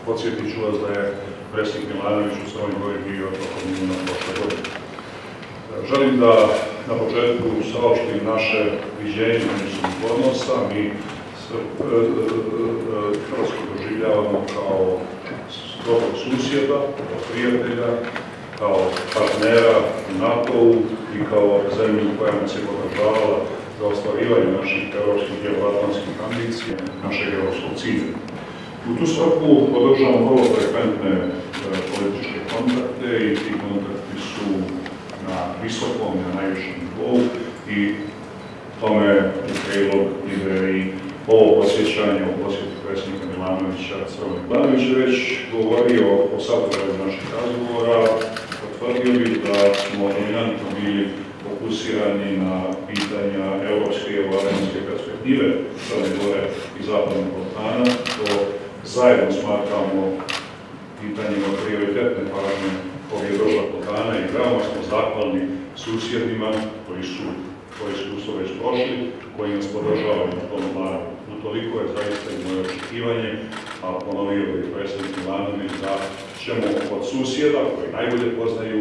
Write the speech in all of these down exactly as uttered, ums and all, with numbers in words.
Podsjetit ću vas da je predsjednik Milanović u Crnoj Gori bio tokom juna prošle godine. Želim da na početku saopštim naše viđenje međusobnih odnosa. Mi Hrvatsku doživljavamo kao dobrog susjeda, kao prijatelja, kao partnera u NATO-u i kao zemlju koja nas je podržavala za ostvarivanje naših europskih i euroatlantskih ambicija, našeg europskog cilja. U tu svrhu podržavamo vrlo frekventne političke kontakte i ti kontakti su na visokom, na najvišem nivou i tome u prilog ide i ovo posjećanje u posjetu predsjednika Milanovića. Milanović je već govorio o sadržaju naših razgovora, potvrdio bih da smo dominantno bili fokusirani na pitanja europske i euroatlantske perspektive Crne Gore i Zapadnog Balkana. To zajedno smatramo pitanjima prioritetne pažnje ovih država Balkana i veoma smo zahvalni susjedima koji su koje su to već prošli, koji nas podržavaju na tom planu. Utoliko je zaista i moje očekivanje, a ponovio je predsjednik Milanović, da ćemo od susjeda, koji najbolje poznaju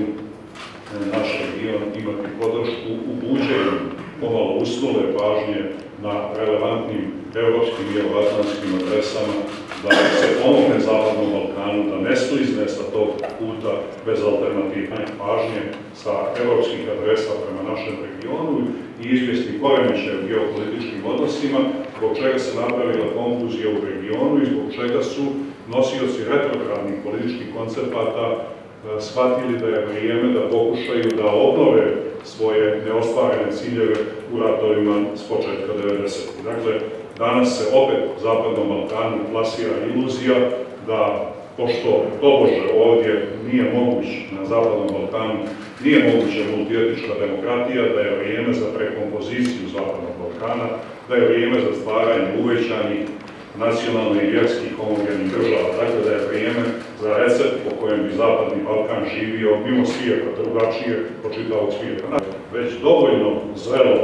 naš region, imati podršku u buđenju pomalo usnule pažnje na relevantnim europskim i euroatlantskim adresama, da se pomogne Zapadnom Balkanu, da ne sklizne sa tog puta bez alternativne pažnje sa europskih adresa prema našem regionu i izvjesni poremećaj u geopolitičkim odnosima, zbog čega se napravila konfuzija u regionu i zbog čega su nosioci retrogradnih političkih koncepata shvatili da je vrijeme da pokušaju da obnove svoje neostvarene ciljeve u ratovima s početka devedesetih. Dakle, danas se opet Zapadnom Balkanu plasira iluzija da, pošto tobože ovdje nije moguć na Zapadnom Balkanu, nije moguća multietnička demokratija, da je vrijeme za prekompoziciju Zapadnog Balkana, da je vrijeme za stvaranje uvećanih nacionalnih i vjerskih homogenih država, dakle da je vrijeme za recept po kojem bi Zapadni Balkan živio mimo svijeta, drugačije od čitavog svijeta. Već dovoljno zrelo,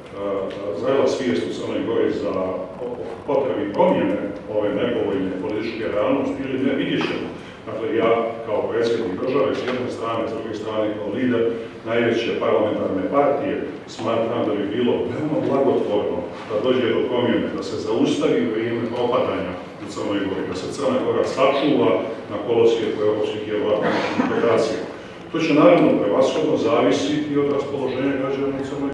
zrela svijest u Crnoj Gori za potrebi promjene ove nepovoljne političke realnosti ili ne, vidjet ćemo. Dakle, ja kao predsjednik države s jedne strane, s druge strane kao lider najveće parlamentarne partije smatram da bi bilo veoma blagotvorno da dođe do promjene, da se zaustavi vrijeme propadanja u Crnoj Gori, da se Crna Gora sačuva na kolosijeku europskih i euroatlantskih integracija. To će naravno prevashodno zavisiti od raspoloženja građana u Crnoj